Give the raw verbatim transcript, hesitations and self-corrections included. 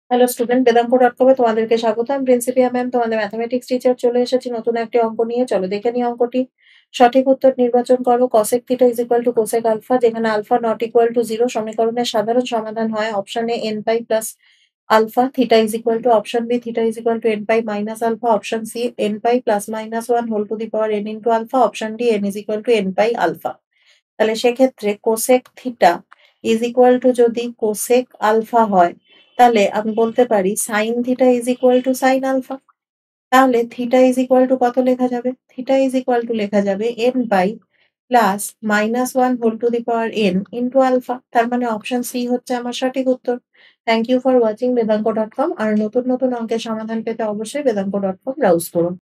Hello student, Vedank dot com এ তোমাদেরকে স্বাগত। আমি প্রিন্সিপিয়া ম্যাম, তোমাদের ম্যাথমেটিক্স টিচার। চলে এসেছি নতুন একটি অঙ্ক নিয়ে। চলো দেখে নিই অঙ্কটি। সঠিক উত্তর নির্বাচন করো। cosec theta is equal to cosec alpha, যেখানে alpha not equal to zero সমীকরণের সাধারণ সমাধান হয় option A n pi plus alpha, theta is equal to option B theta is equal to n pi minus alpha, option C n pi plus minus one whole to the power n into alpha, option D n is equal to n pi alpha. তাহলে সেক্ষেত্রে cosec theta is equal two যদি cosec alpha হয়, তাহলে আমি বলতে পারি sine theta is equal to sine alpha. তাহলে theta is equal to কত লেখা যাবে? থিটা ইজ ইকুয়াল টু লেখা যাবে n pi plus minus one whole to the power n into alpha. তার মানে অপশন সি হচ্ছে আমার সঠিক উত্তর। Thank you for watching Vedank dot com. আর নতুন নতুন অঙ্কের সমাধান পেতে অবশ্যই বেদাঙ্ক ডট কম ব্রাউজ করুন।